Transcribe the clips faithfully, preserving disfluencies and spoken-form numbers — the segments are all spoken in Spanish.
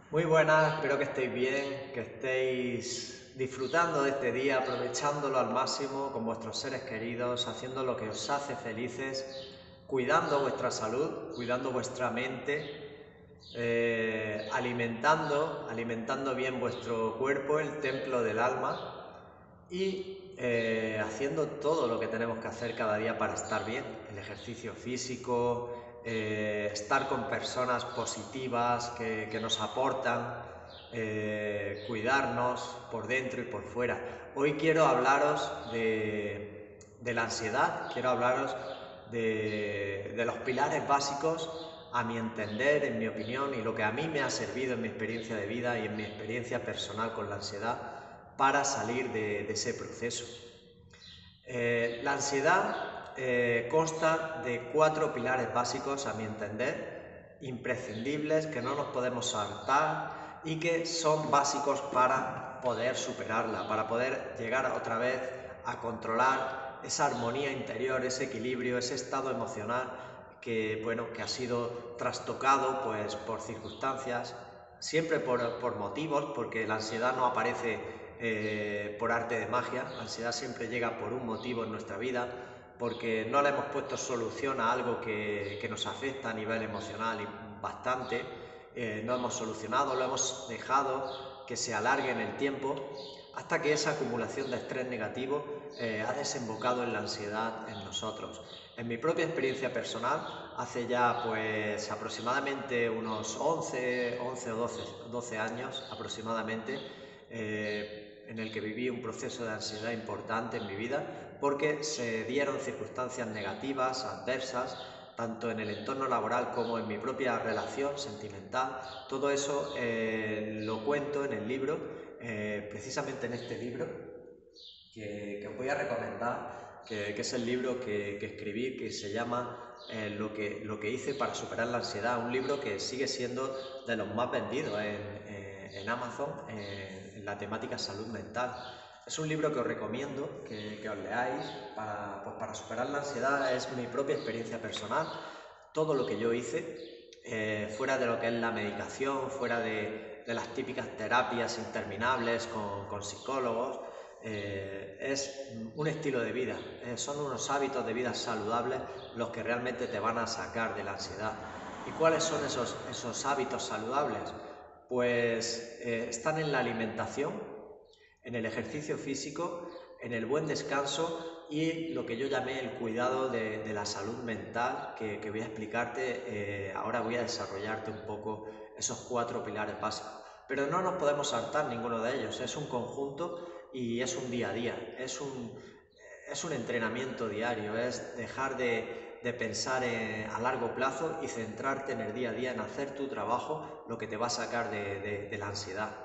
Muy buenas, espero que estéis bien, que estéis disfrutando de este día, aprovechándolo al máximo con vuestros seres queridos, haciendo lo que os hace felices, cuidando vuestra salud, cuidando vuestra mente, eh, alimentando, alimentando bien vuestro cuerpo, el templo del alma, y eh, haciendo todo lo que tenemos que hacer cada día para estar bien, el ejercicio físico, eh, estar con personas positivas que, que nos aportan, eh, cuidarnos por dentro y por fuera. Hoy quiero hablaros de, de la ansiedad, quiero hablaros de, de los pilares básicos, a mi entender, en mi opinión, y lo que a mí me ha servido en mi experiencia de vida y en mi experiencia personal con la ansiedad para salir de, de ese proceso. Eh, la ansiedad eh, consta de cuatro pilares básicos, a mi entender, imprescindibles, que no nos podemos saltar y que son básicos para poder superarla, para poder llegar otra vez a controlar esa armonía interior, ese equilibrio, ese estado emocional que, bueno, que ha sido trastocado pues, por circunstancias, siempre por, por motivos, porque la ansiedad no aparece eh, por arte de magia, la ansiedad siempre llega por un motivo en nuestra vida, porque no le hemos puesto solución a algo que, que nos afecta a nivel emocional y bastante, eh, no hemos solucionado, lo hemos dejado que se alargue en el tiempo, hasta que esa acumulación de estrés negativo eh, ha desembocado en la ansiedad en nosotros. En mi propia experiencia personal, hace ya pues aproximadamente unos once, once o doce, doce años aproximadamente, eh, en el que viví un proceso de ansiedad importante en mi vida porque se dieron circunstancias negativas, adversas, tanto en el entorno laboral como en mi propia relación sentimental. Todo eso eh, lo cuento en el libro, eh, precisamente en este libro, que, que os voy a recomendar, que, que es el libro que, que escribí, que se llama eh, lo, que, lo que hice para superar la ansiedad, un libro que sigue siendo de los más vendidos en, en, en Amazon, en, en la temática salud mental. Es un libro que os recomiendo que, que os leáis para, pues para superar la ansiedad. Es mi propia experiencia personal, todo lo que yo hice, eh, fuera de lo que es la medicación, fuera de, de las típicas terapias interminables con, con psicólogos. Eh, es un estilo de vida, eh, son unos hábitos de vida saludables los que realmente te van a sacar de la ansiedad. ¿Y cuáles son esos, esos hábitos saludables? Pues eh, están en la alimentación, en el ejercicio físico, en el buen descanso y lo que yo llamé el cuidado de, de la salud mental, que, que voy a explicarte, eh, ahora voy a desarrollarte un poco esos cuatro pilares básicos. Pero no nos podemos saltar ninguno de ellos, es un conjunto y es un día a día, es un, es un entrenamiento diario, es dejar de, de pensar en, a largo plazo y centrarte en el día a día, en hacer tu trabajo, lo que te va a sacar de, de, de la ansiedad.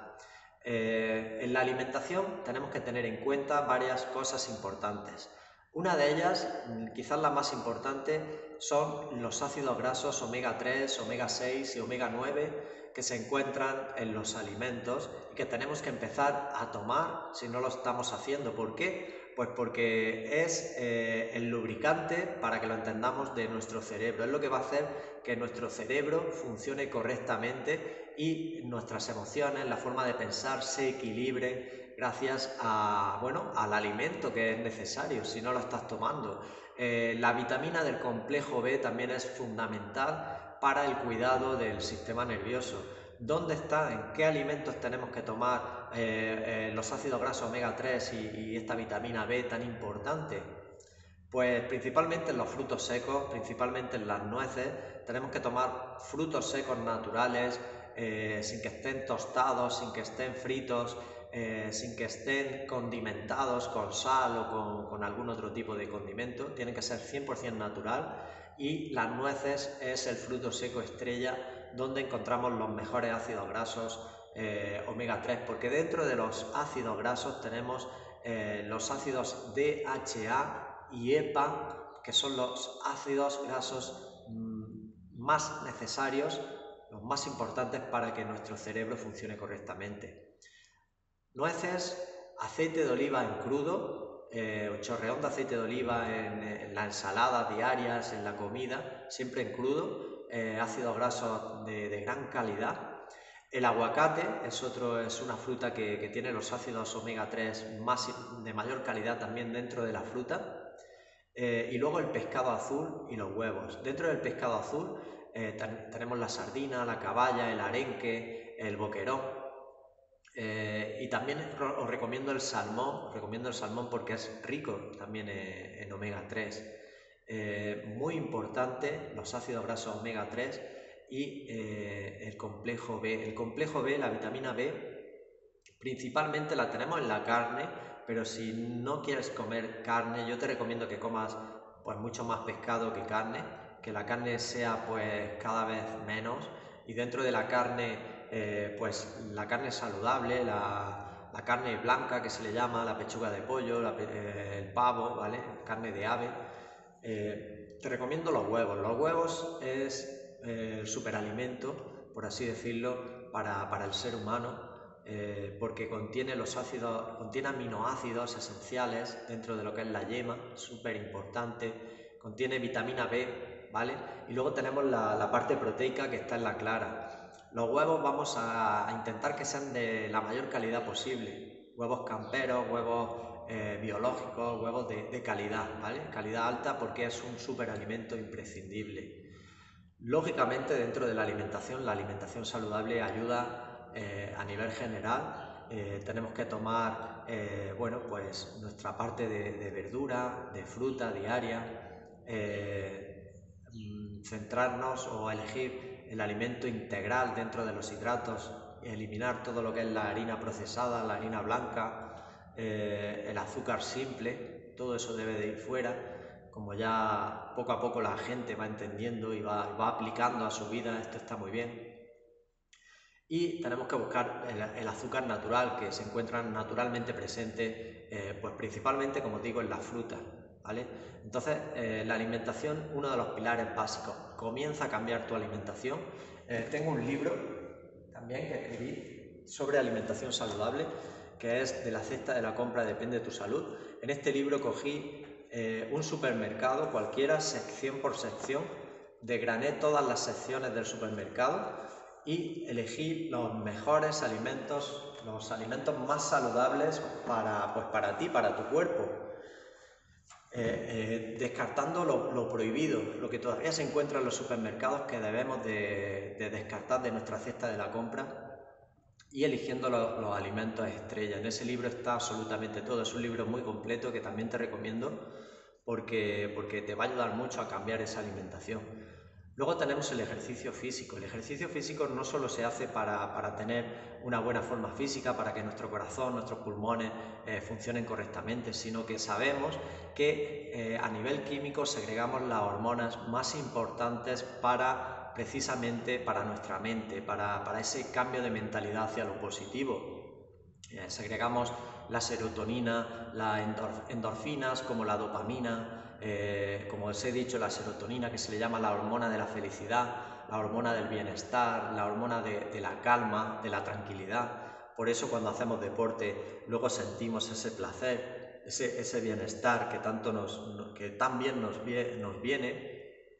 Eh, en la alimentación tenemos que tener en cuenta varias cosas importantes. Una de ellas, quizás la más importante, son los ácidos grasos omega tres, omega seis y omega nueve que se encuentran en los alimentos y que tenemos que empezar a tomar si no lo estamos haciendo. ¿Por qué? Pues porque es eh, el lubricante, para que lo entendamos, de nuestro cerebro. Es lo que va a hacer que nuestro cerebro funcione correctamente y nuestras emociones, la forma de pensar, se equilibren gracias a, bueno, al alimento que es necesario si no lo estás tomando. Eh, la vitamina del complejo B también es fundamental para el cuidado del sistema nervioso. ¿Dónde está? ¿En qué alimentos tenemos que tomar eh, eh, los ácidos grasos omega tres y, y esta vitamina B tan importante? Pues principalmente en los frutos secos, principalmente en las nueces, tenemos que tomar frutos secos naturales, eh, sin que estén tostados, sin que estén fritos, eh, sin que estén condimentados con sal o con, con algún otro tipo de condimento. Tienen que ser cien por cien natural y las nueces es el fruto seco estrella donde encontramos los mejores ácidos grasos eh, omega tres, porque dentro de los ácidos grasos tenemos eh, los ácidos D H A y EPA, que son los ácidos grasos mmm, más necesarios, los más importantes para que nuestro cerebro funcione correctamente. Nueces, aceite de oliva en crudo, eh, o chorreón de aceite de oliva en, en las ensaladas diarias, en la comida, siempre en crudo, eh, ácidos grasos de, de gran calidad. El aguacate es, otro, es una fruta que, que tiene los ácidos omega tres más, de mayor calidad también dentro de la fruta. Eh, y luego el pescado azul y los huevos. Dentro del pescado azul eh, ten, tenemos la sardina, la caballa, el arenque, el boquerón. Eh, y también os recomiendo el salmón, os recomiendo el salmón porque es rico también en, en omega tres. Eh, muy importante los ácidos grasos omega tres y eh, el complejo B. El complejo B, la vitamina B, principalmente la tenemos en la carne, pero si no quieres comer carne, yo te recomiendo que comas pues mucho más pescado que carne, que la carne sea pues cada vez menos, y dentro de la carne eh, pues la carne saludable, la, la carne blanca que se le llama, la pechuga de pollo, la, eh, el pavo, ¿vale? Carne de ave. Eh, te recomiendo los huevos. Los huevos es eh, el superalimento, por así decirlo, para, para el ser humano, eh, porque contiene los ácidos, contiene aminoácidos esenciales dentro de lo que es la yema, súper importante, contiene vitamina B, ¿vale? Y luego tenemos la, la parte proteica que está en la clara. Los huevos vamos a, a intentar que sean de la mayor calidad posible, huevos camperos, huevos eh, biológicos, huevos de, de calidad, ¿vale? Calidad alta porque es un superalimento imprescindible. Lógicamente, dentro de la alimentación, la alimentación saludable ayuda eh, a nivel general. Eh, tenemos que tomar eh, bueno, pues nuestra parte de, de verdura, de fruta diaria, eh, centrarnos o elegir el alimento integral dentro de los hidratos, eliminar todo lo que es la harina procesada, la harina blanca, eh, el azúcar simple, todo eso debe de ir fuera. Como ya poco a poco la gente va entendiendo y va, va aplicando a su vida, esto está muy bien. Y tenemos que buscar el, el azúcar natural, que se encuentra naturalmente presente, eh, pues principalmente, como digo, en las frutas, ¿vale? Entonces, eh, la alimentación, uno de los pilares básicos. Comienza a cambiar tu alimentación. Eh, tengo un libro también que escribí sobre alimentación saludable, que es De la cesta de la compra depende de tu salud. En este libro cogí Eh, un supermercado cualquiera, sección por sección, desgrané todas las secciones del supermercado y elegí los mejores alimentos, los alimentos más saludables para, pues para ti, para tu cuerpo, eh, eh, descartando lo, lo prohibido, lo que todavía se encuentra en los supermercados que debemos de, de descartar de nuestra cesta de la compra, y eligiendo los, los alimentos estrella. En ese libro está absolutamente todo, es un libro muy completo que también te recomiendo porque, porque te va a ayudar mucho a cambiar esa alimentación. Luego tenemos el ejercicio físico. El ejercicio físico no solo se hace para, para tener una buena forma física, para que nuestro corazón, nuestros pulmones eh, funcionen correctamente, sino que sabemos que eh, a nivel químico segregamos las hormonas más importantes para precisamente para nuestra mente, para, para ese cambio de mentalidad hacia lo positivo. Eh, segregamos la serotonina, las endorfinas como la dopamina, eh, como os he dicho, la serotonina, que se le llama la hormona de la felicidad, la hormona del bienestar, la hormona de, de la calma, de la tranquilidad. Por eso cuando hacemos deporte luego sentimos ese placer, ese, ese bienestar que, tanto nos, que tan bien nos, nos viene,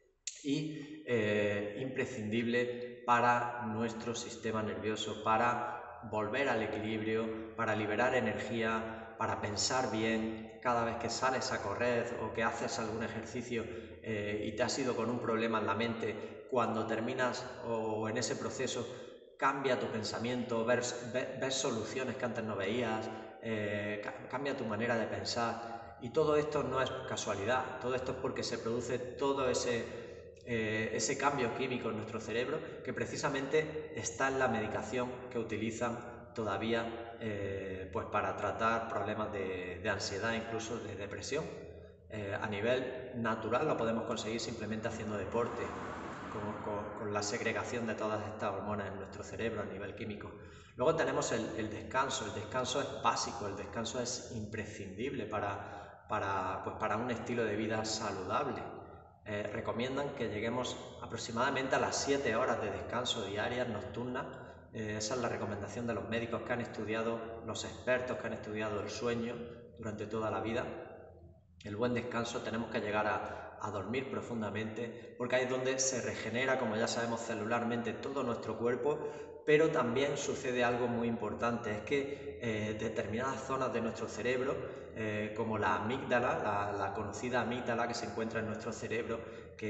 y eh, imprescindible para nuestro sistema nervioso, para volver al equilibrio, para liberar energía, para pensar bien. Cada vez que sales a correr o que haces algún ejercicio eh, y te has ido con un problema en la mente, cuando terminas o en ese proceso cambia tu pensamiento, ves, ves, ves soluciones que antes no veías, eh, cambia tu manera de pensar, y todo esto no es casualidad, todo esto es porque se produce todo ese Eh, ese cambio químico en nuestro cerebro que precisamente está en la medicación que utilizan todavía eh, pues para tratar problemas de, de ansiedad, incluso de depresión. Eh, a nivel natural lo podemos conseguir simplemente haciendo deporte, con, con, con la segregación de todas estas hormonas en nuestro cerebro a nivel químico. Luego tenemos el, el descanso. El descanso es básico, el descanso es imprescindible para, para, pues para un estilo de vida saludable. Eh, recomiendan que lleguemos aproximadamente a las siete horas de descanso diarias, nocturnas. Eh, esa es la recomendación de los médicos que han estudiado, los expertos que han estudiado el sueño durante toda la vida. El buen descanso, tenemos que llegar a, a dormir profundamente, porque ahí es donde se regenera, como ya sabemos, celularmente todo nuestro cuerpo, pero también sucede algo muy importante, es que eh, determinadas zonas de nuestro cerebro, eh, como la amígdala, la, la conocida amígdala que se encuentra en nuestro cerebro,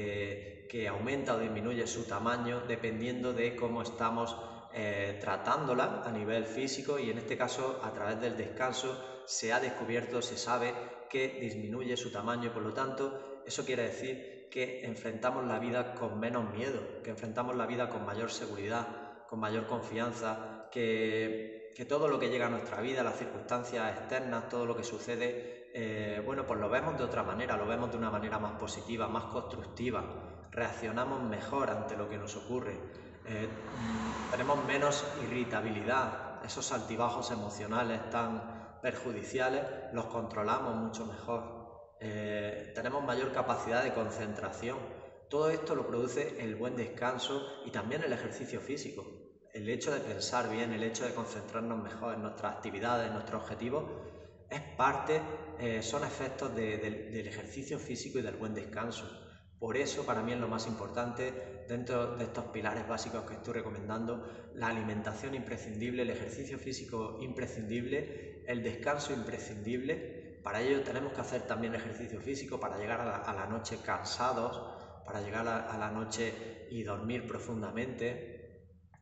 que, que aumenta o disminuye su tamaño dependiendo de cómo estamos eh, tratándola a nivel físico, y en este caso a través del descanso se ha descubierto, se sabe que disminuye su tamaño, y por lo tanto eso quiere decir que enfrentamos la vida con menos miedo, que enfrentamos la vida con mayor seguridad, con mayor confianza, que, que todo lo que llega a nuestra vida, las circunstancias externas, todo lo que sucede, eh, bueno, pues lo vemos de otra manera, lo vemos de una manera más positiva, más constructiva, reaccionamos mejor ante lo que nos ocurre, eh, tenemos menos irritabilidad, esos altibajos emocionales tan perjudiciales los controlamos mucho mejor, eh, tenemos mayor capacidad de concentración. Todo esto lo produce el buen descanso y también el ejercicio físico. El hecho de pensar bien, el hecho de concentrarnos mejor en nuestras actividades, en nuestros objetivos, es parte, eh, son efectos de, de, del ejercicio físico y del buen descanso. Por eso para mí es lo más importante, dentro de estos pilares básicos que estoy recomendando, la alimentación imprescindible, el ejercicio físico imprescindible, el descanso imprescindible. Para ello tenemos que hacer también ejercicio físico para llegar a la, a la noche cansados, para llegar a, a la noche y dormir profundamente.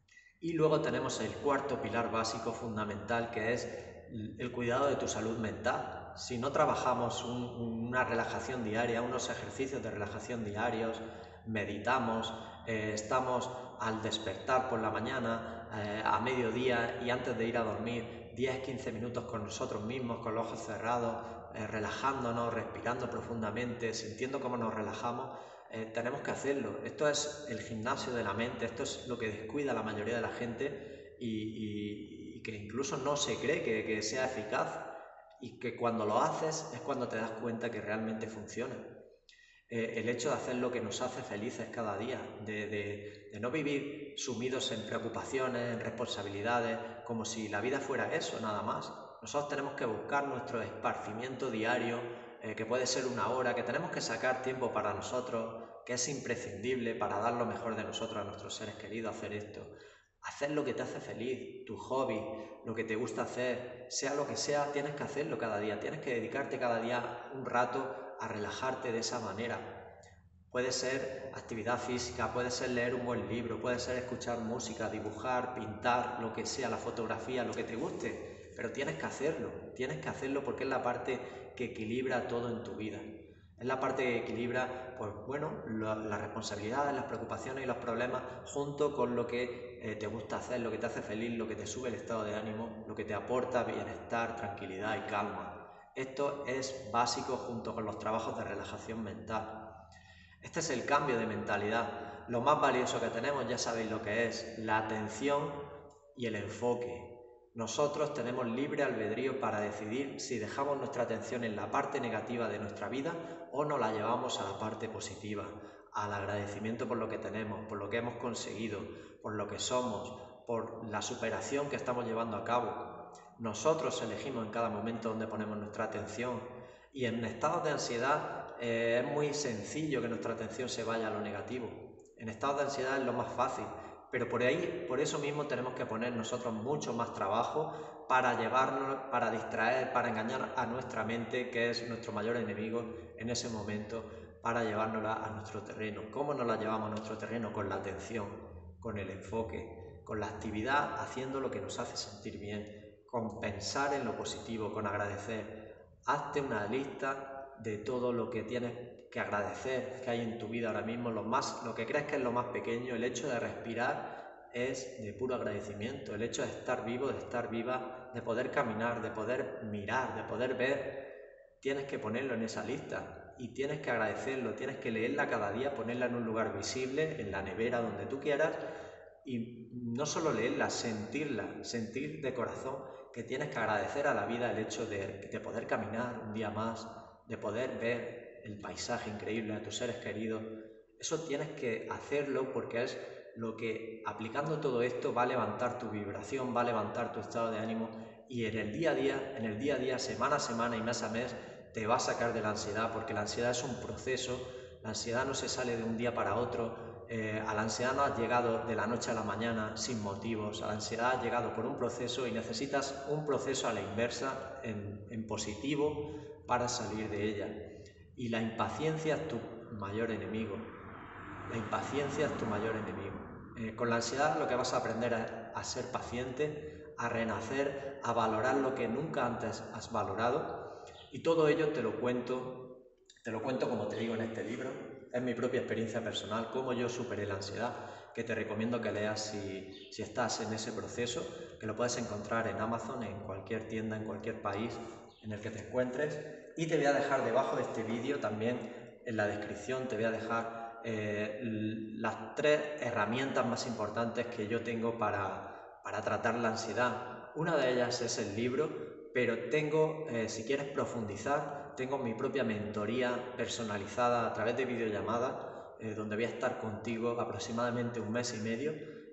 Y luego tenemos el cuarto pilar básico fundamental, que es el cuidado de tu salud mental. Si no trabajamos un, una relajación diaria, unos ejercicios de relajación diarios, meditamos, eh, estamos al despertar por la mañana, eh, a mediodía y antes de ir a dormir, diez a quince minutos con nosotros mismos, con los ojos cerrados, eh, relajándonos, respirando profundamente, sintiendo cómo nos relajamos, eh, tenemos que hacerlo. Esto es el gimnasio de la mente, esto es lo que descuida la mayoría de la gente y, y, y que incluso no se cree que, que sea eficaz, y que cuando lo haces es cuando te das cuenta que realmente funciona. Eh, el hecho de hacer lo que nos hace felices cada día, de, de, de no vivir sumidos en preocupaciones, en responsabilidades, como si la vida fuera eso, nada más. Nosotros tenemos que buscar nuestro esparcimiento diario, eh, que puede ser una hora, que tenemos que sacar tiempo para nosotros, que es imprescindible para dar lo mejor de nosotros a nuestros seres queridos, hacer esto. Hacer lo que te hace feliz, tu hobby, lo que te gusta hacer, sea lo que sea, tienes que hacerlo cada día, tienes que dedicarte cada día un rato a relajarte de esa manera. Puede ser actividad física, puede ser leer un buen libro, puede ser escuchar música, dibujar, pintar, lo que sea, la fotografía, lo que te guste, pero tienes que hacerlo, tienes que hacerlo porque es la parte que equilibra todo en tu vida. Es la parte que equilibra, pues bueno, lo, las responsabilidades, las preocupaciones y los problemas junto con lo que eh, te gusta hacer, lo que te hace feliz, lo que te sube el estado de ánimo, lo que te aporta bienestar, tranquilidad y calma. Esto es básico junto con los trabajos de relajación mental. Este es el cambio de mentalidad. Lo más valioso que tenemos, ya sabéis lo que es, la atención y el enfoque. Nosotros tenemos libre albedrío para decidir si dejamos nuestra atención en la parte negativa de nuestra vida o nos la llevamos a la parte positiva, al agradecimiento por lo que tenemos, por lo que hemos conseguido, por lo que somos, por la superación que estamos llevando a cabo. Nosotros elegimos en cada momento dónde ponemos nuestra atención, y en estados de ansiedad eh, es muy sencillo que nuestra atención se vaya a lo negativo. En estados de ansiedad es lo más fácil. Pero por ahí, por eso mismo tenemos que poner nosotros mucho más trabajo para llevarnos, para distraer, para engañar a nuestra mente, que es nuestro mayor enemigo en ese momento, para llevárnosla a nuestro terreno. ¿Cómo nos la llevamos a nuestro terreno? Con la atención, con el enfoque, con la actividad, haciendo lo que nos hace sentir bien, con pensar en lo positivo, con agradecer. Hazte una lista de todo lo que tienes que agradecer que hay en tu vida ahora mismo, lo, más, lo que crees que es lo más pequeño. El hecho de respirar es de puro agradecimiento, el hecho de estar vivo, de estar viva, de poder caminar, de poder mirar, de poder ver, tienes que ponerlo en esa lista y tienes que agradecerlo, tienes que leerla cada día, ponerla en un lugar visible, en la nevera, donde tú quieras, y no solo leerla, sentirla, sentir de corazón que tienes que agradecer a la vida el hecho de, de poder caminar un día más, de poder ver el paisaje increíble de tus seres queridos. Eso tienes que hacerlo porque es lo que, aplicando todo esto, va a levantar tu vibración, va a levantar tu estado de ánimo, y en el día a día, en el día a día, semana a semana y mes a mes, te va a sacar de la ansiedad, porque la ansiedad es un proceso, La ansiedad no se sale de un día para otro. Eh, a la ansiedad no has llegado de la noche a la mañana sin motivos. A la ansiedad has llegado por un proceso y necesitas un proceso a la inversa, en, en positivo, para salir de ella. Y la impaciencia es tu mayor enemigo. La impaciencia es tu mayor enemigo. Eh, con la ansiedad lo que vas a aprender es a ser paciente, a renacer, a valorar lo que nunca antes has valorado. Y todo ello te lo cuento, te lo cuento como te digo en este libro. Es mi propia experiencia personal, cómo yo superé la ansiedad, que te recomiendo que leas si, si estás en ese proceso, que lo puedes encontrar en Amazon, en cualquier tienda, en cualquier país en el que te encuentres. Y te voy a dejar debajo de este vídeo también, en la descripción, te voy a dejar Eh, las tres herramientas más importantes que yo tengo para, para tratar la ansiedad. Una de ellas es el libro, pero tengo, eh, si quieres profundizar, tengo mi propia mentoría personalizada a través de videollamada, eh, donde voy a estar contigo aproximadamente un mes y medio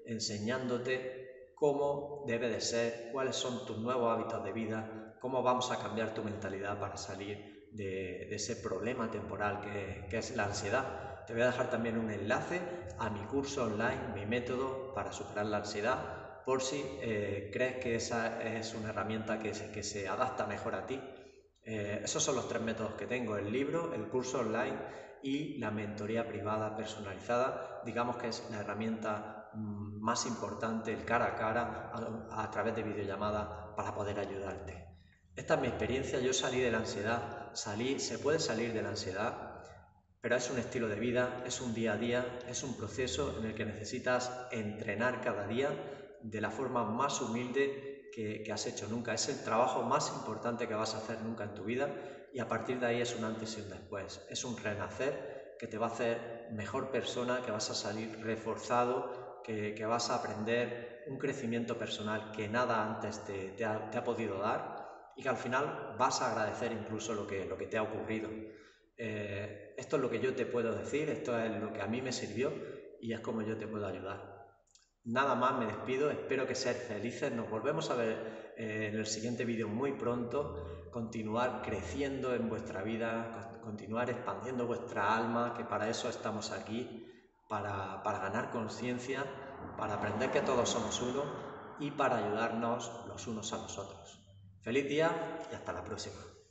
enseñándote cómo debe de ser, cuáles son tus nuevos hábitos de vida, cómo vamos a cambiar tu mentalidad para salir de, de ese problema temporal que, que es la ansiedad. Te voy a dejar también un enlace a mi curso online, mi método para superar la ansiedad, por si eh, crees que esa es una herramienta que se, que se adapta mejor a ti. Eh, esos son los tres métodos que tengo: el libro, el curso online y la mentoría privada personalizada. Digamos que es la herramienta mmm, más importante, el cara a cara, a, a través de videollamada, para poder ayudarte. Esta es mi experiencia. Yo salí de la ansiedad, salí, se puede salir de la ansiedad, pero es un estilo de vida, es un día a día, es un proceso en el que necesitas entrenar cada día de la forma más humilde que, que has hecho nunca. Es el trabajo más importante que vas a hacer nunca en tu vida, y a partir de ahí es un antes y un después. Es un renacer que te va a hacer mejor persona, que vas a salir reforzado, que, que vas a aprender un crecimiento personal que nada antes te, te, ha, te ha podido dar, y que al final vas a agradecer incluso lo que, lo que te ha ocurrido. Eh, esto es lo que yo te puedo decir, esto es lo que a mí me sirvió y es como yo te puedo ayudar. Nada más, me despido, espero que seáis felices, nos volvemos a ver eh, en el siguiente vídeo muy pronto. Continuar creciendo en vuestra vida, continuar expandiendo vuestra alma, que para eso estamos aquí, para, para ganar conciencia, para aprender que todos somos uno y para ayudarnos los unos a los otros. Feliz día y hasta la próxima.